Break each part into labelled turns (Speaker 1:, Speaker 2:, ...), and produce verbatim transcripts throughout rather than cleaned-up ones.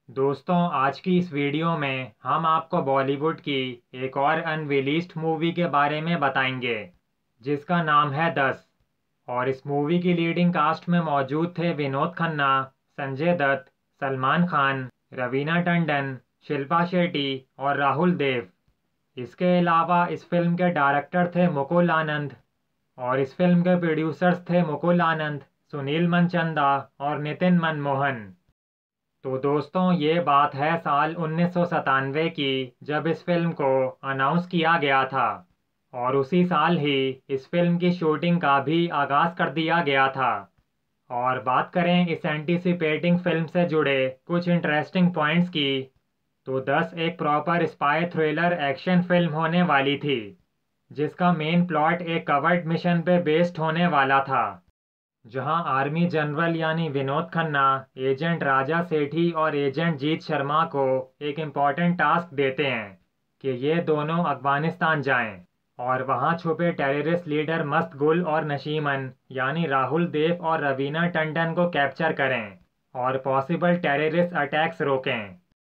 Speaker 1: दोस्तों, आज की इस वीडियो में हम आपको बॉलीवुड की एक और अनरिलीज्ड मूवी के बारे में बताएंगे जिसका नाम है दस। और इस मूवी की लीडिंग कास्ट में मौजूद थे विनोद खन्ना, संजय दत्त, सलमान खान, रवीना टंडन, शिल्पा शेट्टी और राहुल देव। इसके अलावा इस फिल्म के डायरेक्टर थे मुकुल आनंद और इस फिल्म के प्रोड्यूसर्स थे मुकुल आनंद, सुनील मनचंदा और नितिन मनमोहन। तो दोस्तों, ये बात है साल उन्नीस सौ सतानवे की, जब इस फिल्म को अनाउंस किया गया था। और उसी साल ही इस फिल्म की शूटिंग का भी आगाज कर दिया गया था। और बात करें इस एंटीसिपेटिंग फिल्म से जुड़े कुछ इंटरेस्टिंग पॉइंट्स की, तो दस एक proper spy thriller action film होने वाली थी जिसका मेन प्लॉट एक कवर्ट मिशन पे बेस्ड होने वाला था, जहां आर्मी जनरल यानी विनोद खन्ना एजेंट राजा सेठी और एजेंट जीत शर्मा को एक इम्पॉर्टेंट टास्क देते हैं कि ये दोनों अफगानिस्तान जाएं और वहां छुपे टेररिस्ट लीडर मस्त गुल और नशीमन यानी राहुल देव और रवीना टंडन को कैप्चर करें और पॉसिबल टेररिस्ट अटैक्स रोकें।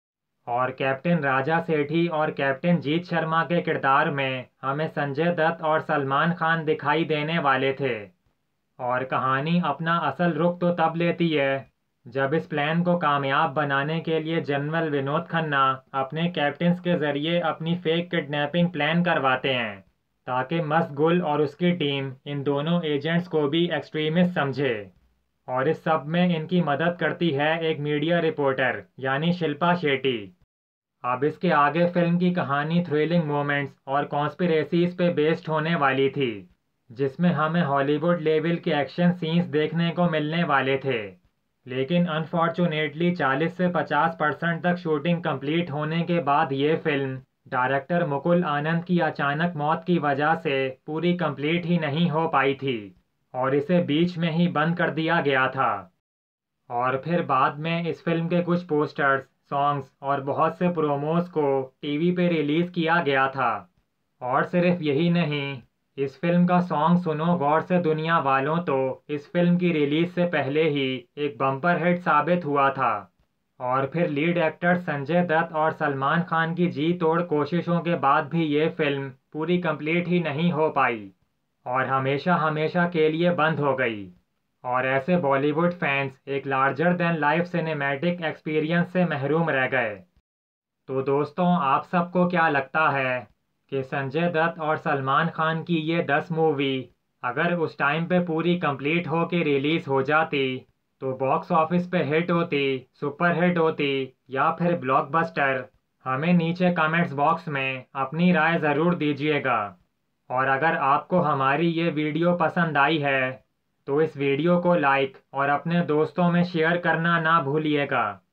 Speaker 1: और कैप्टन राजा सेठी और कैप्टन जीत शर्मा के किरदार में हमें संजय दत्त और सलमान खान दिखाई देने वाले थे। और कहानी अपना असल रुख तो तब लेती है जब इस प्लान को कामयाब बनाने के लिए जनरल विनोद खन्ना अपने कैप्टन्स के जरिए अपनी फेक किडनैपिंग प्लान करवाते हैं ताकि मस्त गुल और उसकी टीम इन दोनों एजेंट्स को भी एक्सट्रीमिस्ट समझे। और इस सब में इनकी मदद करती है एक मीडिया रिपोर्टर यानी शिल्पा शेट्टी। अब इसके आगे फिल्म की कहानी थ्रिलिंग मोमेंट्स और कॉन्स्पिरेसीज पे बेस्ड होने वाली थी, जिसमें हमें हॉलीवुड लेवल के एक्शन सीन्स देखने को मिलने वाले थे। लेकिन अनफॉर्चुनेटली चालीस से पचास परसेंट तक शूटिंग कंप्लीट होने के बाद ये फिल्म डायरेक्टर मुकुल आनंद की अचानक मौत की वजह से पूरी कंप्लीट ही नहीं हो पाई थी और इसे बीच में ही बंद कर दिया गया था। और फिर बाद में इस फिल्म के कुछ पोस्टर्स, सॉन्ग्स और बहुत से प्रोमोज को टीवी पे रिलीज किया गया था। और सिर्फ यही नहीं, इस फिल्म का सॉन्ग सुनो गौर से दुनिया वालों तो इस फिल्म की रिलीज से पहले ही एक बम्पर हिट साबित हुआ था। और फिर लीड एक्टर संजय दत्त और सलमान खान की जी तोड़ कोशिशों के बाद भी ये फिल्म पूरी कंप्लीट ही नहीं हो पाई और हमेशा हमेशा के लिए बंद हो गई। और ऐसे बॉलीवुड फैंस एक larger than life cinematic experience से महरूम रह गए। तो दोस्तों, आप सबको क्या लगता है कि संजय दत्त और सलमान खान की ये दस मूवी अगर उस टाइम पे पूरी कंप्लीट हो के रिलीज हो जाती तो बॉक्स ऑफिस पे हिट होती, सुपर हिट होती या फिर ब्लॉकबस्टर? हमें नीचे कमेंट्स बॉक्स में अपनी राय ज़रूर दीजिएगा। और अगर आपको हमारी ये वीडियो पसंद आई है तो इस वीडियो को लाइक और अपने दोस्तों में शेयर करना ना भूलिएगा।